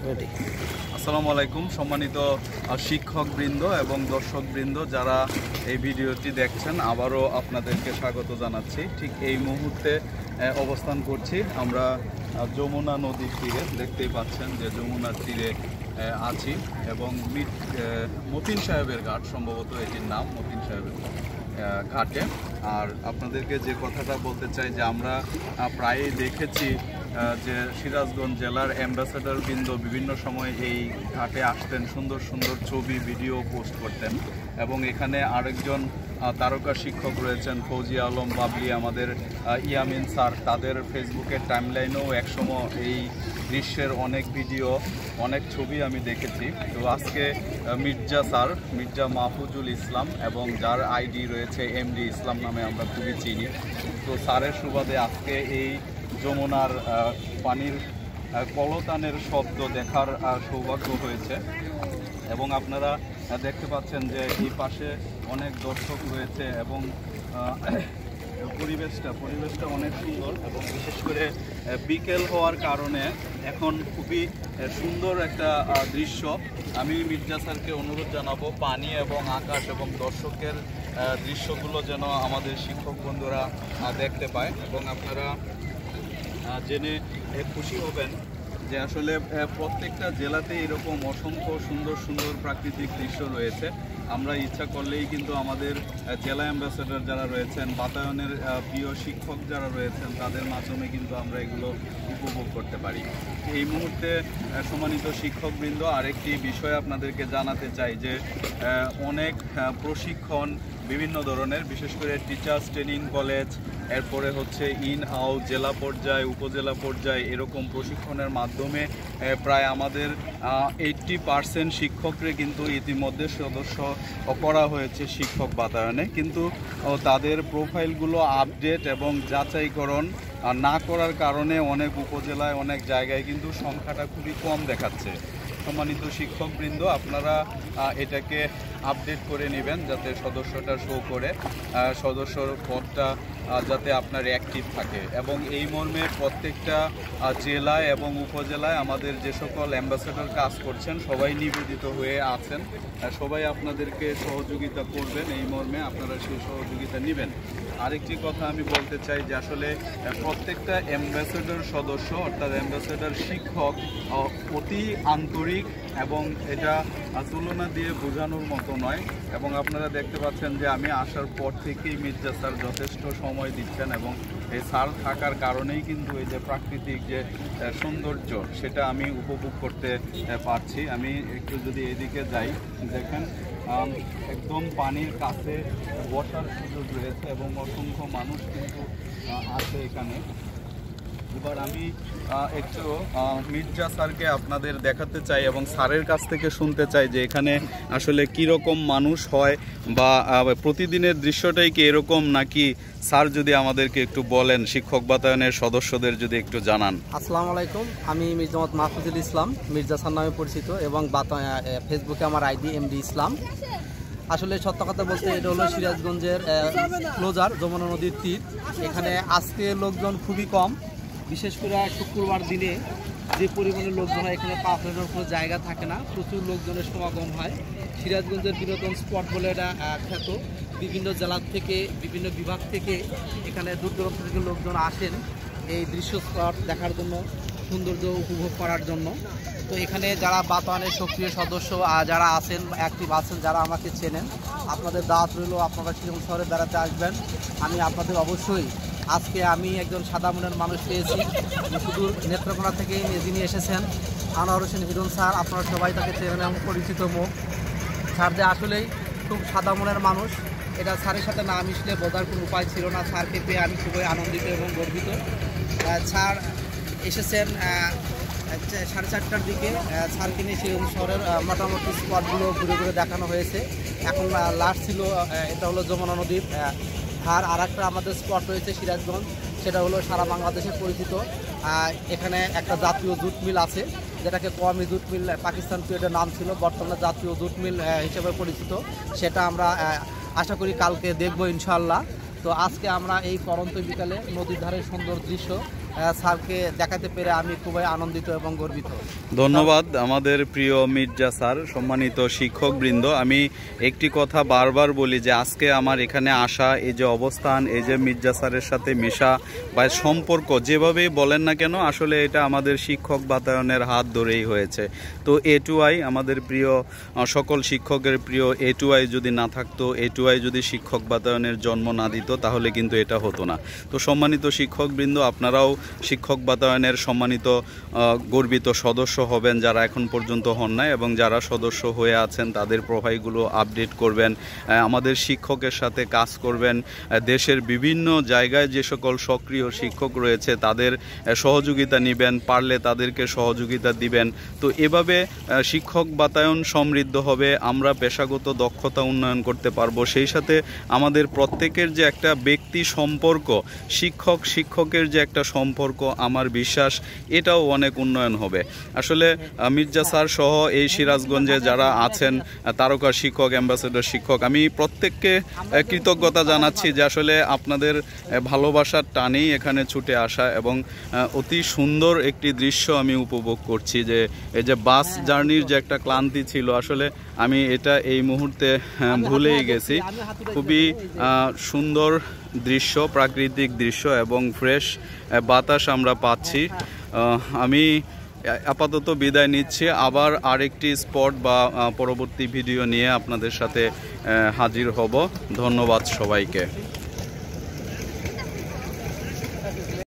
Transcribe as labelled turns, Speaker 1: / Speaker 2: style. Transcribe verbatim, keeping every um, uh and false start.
Speaker 1: আসসালামু আলাইকুম সম্মানিত শিক্ষকবৃন্দ এবং দর্শকবৃন্দ যারা এই ভিডিওটি দেখছেন, আবারও আপনাদেরকে স্বাগত জানাচ্ছি। ঠিক এই মুহূর্তে অবস্থান করছি আমরা যমুনা নদীর তীরে। দেখতেই পাচ্ছেন যে যমুনার তীরে আছি এবং মতিন সাহেবের ঘাট, সম্ভবত এটির নাম মতিন সাহেবের ঘাটে। আর আপনাদেরকে যে কথাটা বলতে চাই যে আমরা প্রায়ই দেখেছি যে সিরাজগঞ্জ জেলার অ্যাম্বাসেডর বৃন্দ বিভিন্ন সময় এই ঘাটে আসতেন, সুন্দর সুন্দর ছবি ভিডিও পোস্ট করতেন। এবং এখানে আরেকজন তারকা শিক্ষক রয়েছেন ফৌজিয়া আলম বাবলি, আমাদের ইয়ামিন স্যার, তাদের ফেসবুকের টাইমলাইনেও একসময় এই দৃশ্যের অনেক ভিডিও অনেক ছবি আমি দেখেছি। তো আজকে মির্জা স্যার, মির্জা মাহফুজুল ইসলাম, এবং যার আইডি রয়েছে এমডি ইসলাম নামে আমরা খুবই চিনি। তো স্যারের সুবাদে আজকে এই যমুনার পানির কলতানের শব্দ দেখার সৌভাগ্য হয়েছে। এবং আপনারা দেখতে পাচ্ছেন যে এই পাশে অনেক দর্শক রয়েছে এবং পরিবেশটা পরিবেশটা অনেক সুন্দর, এবং বিশেষ করে বিকেল হওয়ার কারণে এখন খুবই সুন্দর একটা দৃশ্য। আমি মির্জা স্যারকে অনুরোধ জানাবো পানি এবং আকাশ এবং দর্শকের দৃশ্যগুলো যেন আমাদের শিক্ষক বন্ধুরা দেখতে পায়। এবং আপনারা জেনে খুশি হবেন যে আসলে প্রত্যেকটা জেলাতে এরকম অসংখ্য সুন্দর সুন্দর প্রাকৃতিক দৃশ্য রয়েছে। আমরা ইচ্ছা করলেই কিন্তু আমাদের জেলা অ্যাম্বাসেডর যারা রয়েছেন, বাতায়নের প্রিয় শিক্ষক যারা রয়েছেন, তাদের মাধ্যমে কিন্তু আমরা এগুলো উপভোগ করতে পারি। এই মুহূর্তে সম্মানিত শিক্ষকবৃন্দ আরেকটি বিষয় আপনাদেরকে জানাতে চাই যে অনেক প্রশিক্ষণ বিভিন্ন ধরনের, বিশেষ করে টিচার্স ট্রেনিং কলেজ, এরপরে হচ্ছে ইন হাউস, জেলা পর্যায়ে, উপজেলা পর্যায়ে এরকম প্রশিক্ষণের মাধ্যমে প্রায় আমাদের এইট্টি পার্সেন্ট শিক্ষকরে কিন্তু ইতিমধ্যে সদস্য করা হয়েছে শিক্ষক বাতায়নে। কিন্তু তাদের প্রোফাইলগুলো আপডেট এবং যাচাইকরণ না করার কারণে অনেক উপজেলায় অনেক জায়গায় কিন্তু সংখ্যাটা খুবই কম দেখাচ্ছে। সম্মানিত শিক্ষকবৃন্দ, আপনারা এটাকে আপডেট করে নেবেন যাতে সদস্যটা শো করে, সদস্যর পদটা যাতে আপনার অ্যাক্টিভ থাকে। এবং এই মর্মে প্রত্যেকটা জেলায় এবং উপজেলায় আমাদের যে সকল অ্যাম্বাসেডর কাজ করছেন সবাই নিবেদিত হয়ে আছেন, সবাই আপনাদেরকে সহযোগিতা করবেন। এই মর্মে আপনারা সেই সহযোগিতা নেবেন। আরেকটি কথা আমি বলতে চাই যে আসলে প্রত্যেকটা অ্যাম্বাসেডর সদস্য অর্থাৎ অ্যাম্বাসেডর শিক্ষক অতি আন্তরিক, এবং এটা তুলনা দিয়ে বোঝানোর মতো নয়। এবং আপনারা দেখতে পাচ্ছেন যে আমি আসার পর থেকেই মির্জা স্যার যথেষ্ট সময় দিচ্ছেন, এবং এই স্যার থাকার কারণেই কিন্তু এই যে প্রাকৃতিক যে সৌন্দর্য সেটা আমি উপভোগ করতে পারছি। আমি একটু যদি এদিকে যাই, দেখেন একদম পানির কাছে বসার সুযোগ রয়েছে এবং অসংখ্য মানুষ কিন্তু আছে এখানে। এবার আমি একটু মির্জা স্যারকে আপনাদের দেখাতে চাই এবং স্যারের কাছ থেকে শুনতে চাই যে এখানে আসলে কীরকম মানুষ হয় বা প্রতিদিনের দৃশ্যটাই কি এরকম নাকি। স্যার যদি আমাদেরকে একটু বলেন, শিক্ষক বাতায়নের সদস্যদের যদি একটু জানান।
Speaker 2: আসসালামু আলাইকুম, আমি মির্জা মাহফুজুল ইসলাম, মির্জা স্যার নামে পরিচিত, এবং ফেসবুকে আমার আইডি এমডি ইসলাম। আসলে সত্য কথা বলতে এটা হলো সিরাজগঞ্জের ক্লোজার যমুনা নদীর তীর। এখানে আজকে লোকজন খুবই কম, বিশেষ করে শুক্রবার দিনে যে পরিমাণের লোকজন হয় এখানে পা ফেরানোর কোনো জায়গা থাকে না, প্রচুর লোকজনের সমাগম হয়। সিরাজগঞ্জের বিনোদন স্পট বলে এটা খ্যাত। বিভিন্ন জেলার থেকে, বিভিন্ন বিভাগ থেকে এখানে দূর দূরান্ত থেকে লোকজন আসেন এই দৃশ্য স্পট দেখার জন্য, সৌন্দর্য উপভোগ করার জন্য। তো এখানে যারা বাতায়নের সক্রিয় সদস্য যারা আছেন, অ্যাক্টিভ আছেন, যারা আমাকে চেনেন, আপনাদের দাওয়াত রইল, আপনারা সিরাজগঞ্জ শহরে বেড়াতে আসবেন। আমি আপনাদের অবশ্যই, আজকে আমি একজন সাদা মনের মানুষ পেয়েছি, শুধু নেত্রকোনা থেকে যিনি এসেছেন আনোয়ার হোসেন হিরণ স্যার, আপনারা সবাই তাকে চেনেন এবং পরিচিত মুখ। স্যার যে আসলেই খুব সাদা মনের মানুষ, এটা স্যারের সাথে না মিশলে বোঝার কোনো উপায় ছিল না। স্যারকে পেয়ে আমি খুবই আনন্দিত এবং গর্বিত। স্যার এসেছেন সাড়ে চারটার দিকে, স্যারকে নিয়ে সিরাজগঞ্জ শহরের মোটামুটি স্পটগুলো ঘুরে ঘুরে দেখানো হয়েছে। এখন লাস্ট ছিল এটা হলো যমুনা নদীর ধার। আর একটা আমাদের স্পট রয়েছে সিরাজগঞ্জ, সেটা হলো সারা বাংলাদেশে পরিচিত। এখানে একটা জাতীয় জুট মিল আছে, যেটাকে কওমি জুট মিল পাকিস্তান পিরিয়ডের নাম ছিল, বর্তমানে জাতীয় জুট মিল হিসেবে পরিচিত। সেটা আমরা আশা করি কালকে দেখব ইনশাআল্লাহ। তো আজকে আমরা এই পরন্ত বিকালে নদীর ধারে সুন্দর দৃশ্য স্যারকে দেখাতে পেরে আমি খুবই আনন্দিত এবং গর্বিত।
Speaker 1: ধন্যবাদ আমাদের প্রিয় মির্জা স্যার। সম্মানিত শিক্ষকবৃন্দ, আমি একটি কথা বারবার বলি যে আজকে আমার এখানে আসা, এই যে অবস্থান, এই যে মির্জা স্যারের সাথে মেশা বা সম্পর্ক যেভাবেই বলেন না কেন, আসলে এটা আমাদের শিক্ষক বাতায়নের হাত ধরেই হয়েছে। তো এ টু আই আমাদের প্রিয় সকল শিক্ষকের প্রিয় এ টু আই যদি না থাকতো, এ টু আই যদি শিক্ষক বাতায়নের জন্ম না দিত, তাহলে কিন্তু এটা হতো না। তো সম্মানিত শিক্ষকবৃন্দ, আপনারাও শিক্ষক বাতায়নের সম্মানিত গর্বিত সদস্য হবেন যারা এখন পর্যন্ত হন নাই, এবং যারা সদস্য হয়ে আছেন তাদের প্রোফাইলগুলো আপডেট করবেন, আমাদের শিক্ষকের সাথে কাজ করবেন, দেশের বিভিন্ন জায়গায় যে সকল সক্রিয় শিক্ষক রয়েছে তাদের সহযোগিতা নেবেন, পারলে তাদেরকে সহযোগিতা দিবেন। তো এভাবে শিক্ষক বাতায়ন সমৃদ্ধ হবে, আমরা পেশাগত দক্ষতা উন্নয়ন করতে পারবো, সেই সাথে আমাদের প্রত্যেকের যে একটা ব্যক্তি সম্পর্ক, শিক্ষক শিক্ষকের যে একটা সম্পর্ক, আমার বিশ্বাস এটাও অনেক উন্নয়ন হবে। আসলে মির্জা স্যার সহ এই সিরাজগঞ্জে যারা আছেন তারকা শিক্ষক, অ্যাম্বাসেডর শিক্ষক, আমি প্রত্যেককে কৃতজ্ঞতা জানাচ্ছি যে আসলে আপনাদের ভালোবাসার টানেই এখানে ছুটে আসা, এবং অতি সুন্দর একটি দৃশ্য আমি উপভোগ করছি। যে এই যে বাস জার্নির যে একটা ক্লান্তি ছিল, আসলে আমি এটা এই মুহূর্তে ভুলেই গেছি। খুবই সুন্দর দৃশ্য, প্রাকৃতিক দৃশ্য এবং ফ্রেশ বাতাস আমরা পাচ্ছি। আমি আপাতত বিদায় নিচ্ছি, আবার আরেকটি স্পট বা পরবর্তী ভিডিও নিয়ে আপনাদের সাথে হাজির হব। ধন্যবাদ সবাইকে।